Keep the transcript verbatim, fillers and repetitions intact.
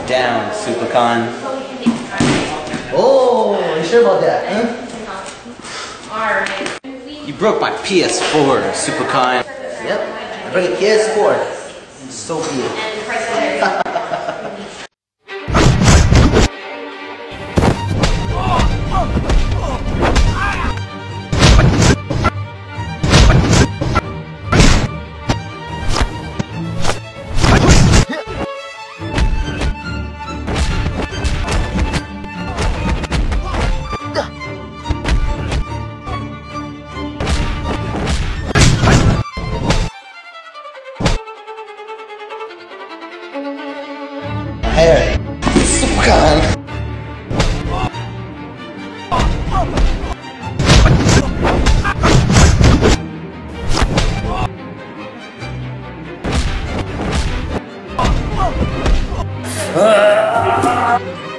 down, Supercon. Oh, you sure about that, huh? Alright. You broke my P S four, Supercon. Yep, I bring a P S four. So be it. Hair. Supercon. Ah!